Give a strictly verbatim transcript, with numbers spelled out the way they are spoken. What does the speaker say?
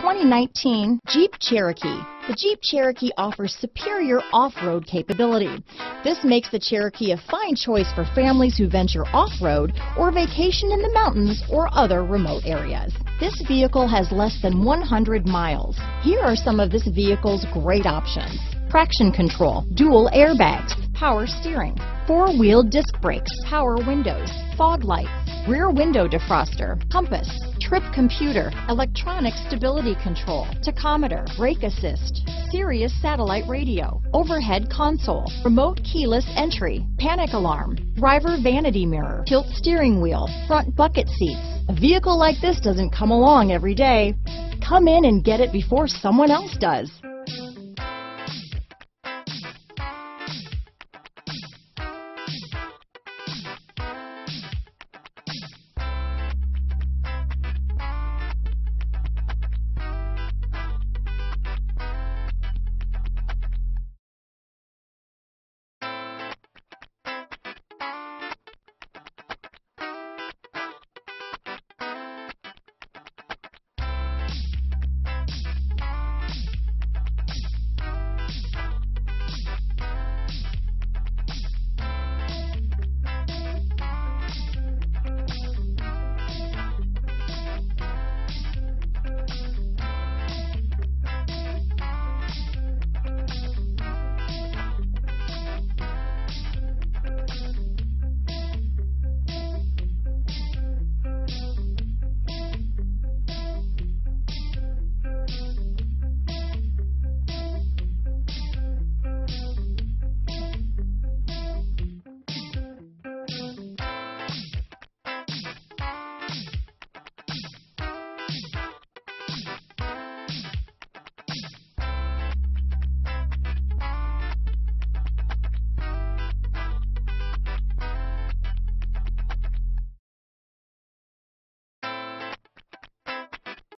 twenty nineteen Jeep Cherokee. The Jeep Cherokee offers superior off-road capability. This makes the Cherokee a fine choice for families who venture off-road or vacation in the mountains or other remote areas. This vehicle has less than one hundred miles. Here are some of this vehicle's great options: traction control, dual airbags, power steering, four-wheel disc brakes, power windows, fog lights, rear window defroster, compass, trip computer, electronic stability control, tachometer, brake assist, Sirius satellite radio, overhead console, remote keyless entry, panic alarm, driver vanity mirror, tilt steering wheel, front bucket seats. A vehicle like this doesn't come along every day. Come in and get it before someone else does.